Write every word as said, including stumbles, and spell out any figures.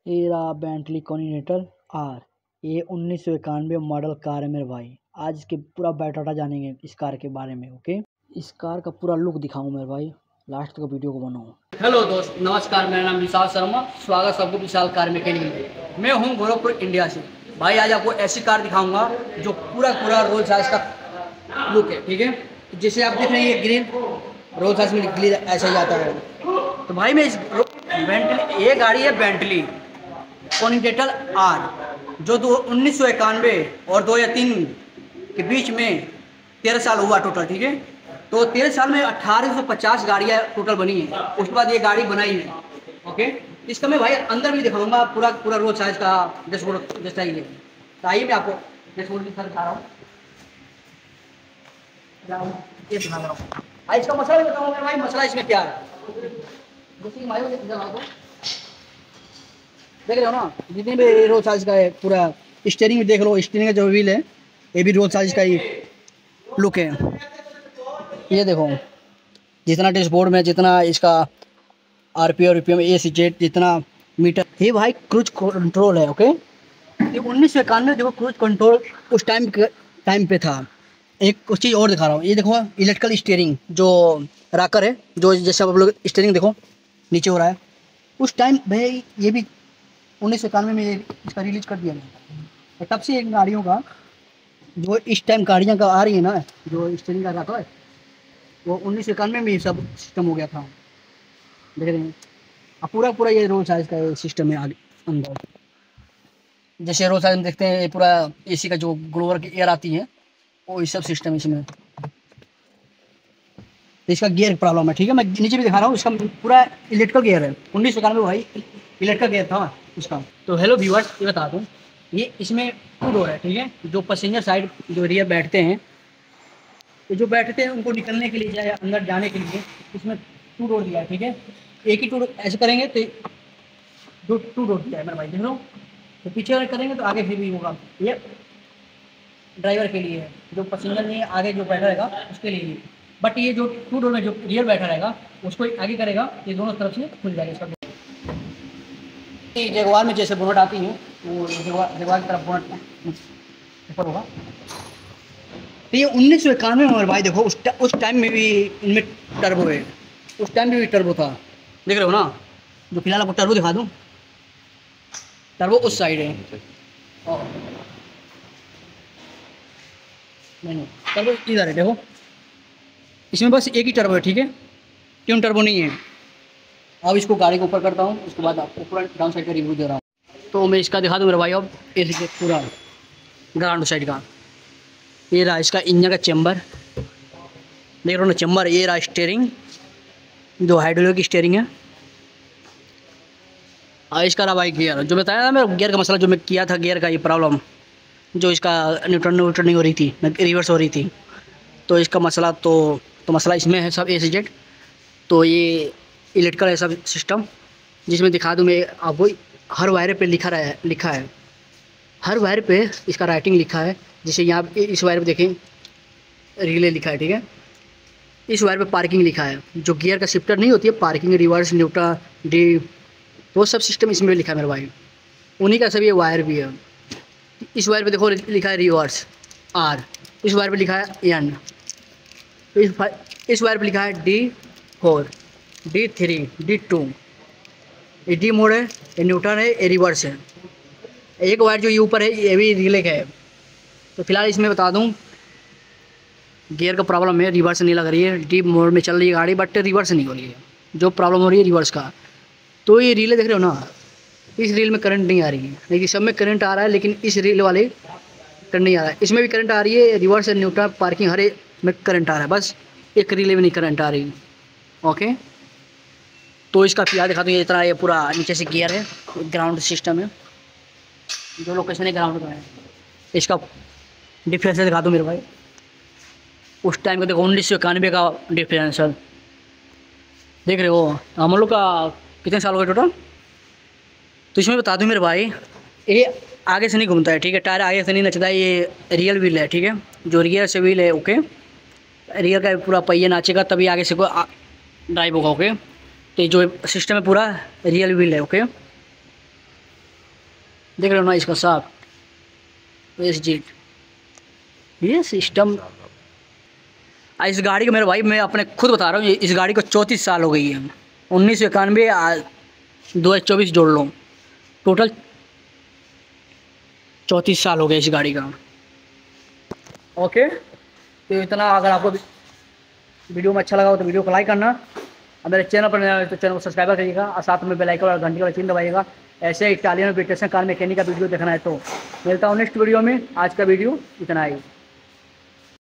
ये रहा Bentley continental are. ये उन्नीस सौ इक्यानवे मॉडल कार है मेरे भाई। आज इसके पूरा बायोडाटा जानेंगे इस कार के बारे में। ओके, इस कार का पूरा लुक दिखाऊं मेरे भाई, लास्ट तक वीडियो को बनाऊं। हेलो दोस्त, नमस्कार। मेरा नाम विशाल शर्मा। स्वागत सबको विशाल कार मैकेनिक में। मैं हूं गोरखपुर इंडिया से। भाई आज आपको ऐसी कार दिखाऊंगा जो पूरा पूरा रोल्स रॉयस का लुक है। ठीक है, तो जैसे आप देख रहे हैं ये ग्रीन रोल्स रॉयस में ग्रीन ऐसा ही आता है। तो भाई मैं इस बेंटली, ये गाड़ी है बेंटली कॉन्टिनेंटल आर, जो दो उन्नीस सौ इक्यानवे और दो या तीन के बीच में तेरह साल हुआ टोटल। ठीक है, तो तेरह साल में अठारह सौ पचास गाड़ियाँ टोटल बनी है। उसके बाद ये गाड़ी बनाई है। ओके, इसका मैं भाई अंदर भी दिखाऊंगा पूरा पूरा रोड साइज का डैशबोर्ड जैसा ही है। तो आइए मैं आपको डैशबोर्ड दिखा रहा हूँ, ये दिखा रहा हूँ। आज इसका मसला भी बताऊंगा भाई, मसला इसमें क्या है। देख रहे हो ना, जितने भी रोड साइज का है पूरा स्टीयरिंग में देख लो। स्टीयरिंग का जो व्हील है ये भी रोड साइज का ही लुक है। ये देखो, जितना डैशबोर्ड में जितना इसका RPM RPM A C Z जितना मीटर, ये भाई क्रूज कंट्रोल है। ओके, ये उन्नीस सौ इक्यानवे देखो क्रूज कंट्रोल उस टाइम टाइम पे था। एक कुछ चीज़ और दिखा रहा हूँ, ये देखो इलेक्ट्रिकल स्टीयरिंग जो राकर है, जो जैसे आप लोग स्टीयरिंग देखो नीचे हो रहा है, उस टाइम भाई ये भी उन्नीस सौ इक्यानवे में इसका रिलीज कर दिया गया। तब से इन गाड़ियों का जो इस टाइम गाड़ियाँ का आ रही है ना, जो स्टीयरिंग का राकर है, वो उन्नीस सौ इक्यानवे में ये सब सिस्टम हो गया था। देख रहे हैं अब पूरा पूरा ये रोड साइज का सिस्टम है आगे अंदर। जैसे रोड साइज में देखते हैं, ये पूरा एसी का जो ग्लोअर की एयर आती है वो ये सब सिस्टम इसमें। तो इसका गियर प्रॉब्लम है। ठीक है, मैं नीचे भी दिखा रहा हूँ, इसका पूरा इलेक्ट्रिकल गियर है। उन्नीस सौ इक्यानवे भाई इलेक्ट्रिकल गियर था इसका। तो हेलो व्यूअर्स, ये बता दूँ, ये इसमें टू डोर है। ठीक है, जो पैसेंजर साइड जो रियर बैठते हैं, तो जो बैठते हैं उनको निकलने के लिए या अंदर जाने के लिए इसमें टू डोर दिया है। ठीक है, एक ही टू डोर ऐसे करेंगे तो दो टू डोर दिया है मेरे भाई, देख लो। तो पीछे करेंगे तो आगे फिर भी होगा। ये ड्राइवर के लिए है, जो पैसेंजर नहीं है आगे जो बैठा रहेगा उसके लिए। बट ये जो टू डोर में जो रियर बैठा रहेगा उसको आगे करेगा, ये दोनों तरफ से खुल जाएगा इसका। जगवार में जैसे बोनट आती है, वो जगवार की तरफ बोनट ऊपर होगा। तो ये उन्नीस सौ इक्यानवे में भाई देखो, उस उस टाइम में भी इनमें टर्बो है। उस टाइम में भी टर्बो था, देख रहे हो ना। जो फिलहाल आपको टर्बो दिखा दूँ, टर्बो उस साइड है। और नहीं नहीं, टर्बो इधर है देखो। इसमें बस एक ही टर्बो है। ठीक है, ट्यून टर्बो नहीं है। अब इसको गाड़ी को ऊपर करता हूँ, उसके बाद आपको पूरा डाउन साइड का रिव्यू दे रहा हूँ। तो मैं इसका दिखा दूँ मेरे भाई। अब ये पूरा ग्राउंड साइड का, ये रहा इसका इंजन का चैम्बर, देख रहे हो ना चैम्बर। ये रहा स्टीयरिंग, जो हाइड्रोलिक स्टीयरिंग है। और इसका रहा भाई गियर, जो बताया था मेरा गियर का मसला, जो मैं किया था गियर का ये प्रॉब्लम, जो इसका न्यूट्रन न्यूट्रन नहीं हो रही थी, रिवर्स हो रही थी। तो इसका मसला तो तो मसला इसमें है सब ए सी जेड। तो ये इलेक्ट्रिकल है सब सिस्टम, जिसमें दिखा दूँ मैं आपको। हर वायर पे लिखा रहा है लिखा है हर वायर पे इसका राइटिंग लिखा है। जैसे यहाँ पे इस वायर पे देखें रिले लिखा है। ठीक है, इस वायर पे पार्किंग लिखा है। जो गियर का शिफ्टर नहीं होती है, पार्किंग, रिवर्स, न्यूट्रल, डी, वो सब सिस्टम इसमें लिखा है मेरे भाई। उन्हीं का सब ये वायर भी है। इस वायर पे देखो लिखा है रिवर्स आर, इस वायर पे लिखा है एन, इस इस वायर पे लिखा है D four, D three, D two. ये डी मोड है, ये न्यूट्रल है, ये रिवर्स है। एक वायर जो ये ऊपर है ये भी रिले का है। तो फिलहाल इसमें बता दूं, गियर का प्रॉब्लम है, रिवर्स नहीं लग रही है। डी मोड में चल रही है गाड़ी, बट रिवर्स नहीं हो रही है। जो प्रॉब्लम हो रही है रिवर्स का। तो ये रीले देख रहे हो ना, इस रील में करंट नहीं आ रही है, लेकिन सब में करंट आ रहा है, लेकिन इस रील वाले करंट नहीं आ रहा है। इसमें भी करंट आ रही है, रिवर्स, न्यूट्रल, पार्किंग, हर एक में करंट आ रहा है, बस एक रीले में नहीं करंट आ रही। ओके, तो इसका फिलहाल दिखा दूँ। ये इतना ये पूरा नीचे से गियर है, ग्राउंड सिस्टम है, जो लोकेशन है ग्राउंड का है। इसका डिफरेंस दिखा दूँ मेरे भाई। उस टाइम का देखो उन्नीस सौ इक्यानवे का डिफरेंस है, देख रहे हो। हम लोग का कितने साल हो गए टोटल। तो इसमें बता दूँ मेरे भाई, ये आगे से नहीं घूमता है। ठीक है, टायर आगे से नहीं नचता है, ये रियल व्हील है। ठीक है, जो रियर से व्हील है, ओके, रियर का पूरा पहिया नाचेगा तभी आगे से को ड्राइव होगा। ओके, तो जो सिस्टम है पूरा रियल व्हील है। ओके, देख रहे हो ना इसका साफ एस जेड ये सिस्टम। इस गाड़ी को मेरे भाई मैं अपने खुद बता रहा हूँ, इस गाड़ी को चौंतीस साल हो गई है। उन्नीस सौ इक्यानवे दो हज़ार चौबीस जोड़ लो, टोटल चौंतीस साल हो गए इस गाड़ी का। ओके, तो इतना। अगर आपको वीडियो में अच्छा लगा हो तो वीडियो को लाइक करना, और मेरे चैनल पर नया है तो चैनल को सब्सक्राइब करिएगा, और साथ में बेल आइकन और घंटी का चिन्ह दबाइएगा। ऐसे इटालियन ब्रिटिश कार मैकेनिक का वीडियो देखना है तो मिलता हूँ नेक्स्ट वीडियो में। आज का वीडियो इतना ही।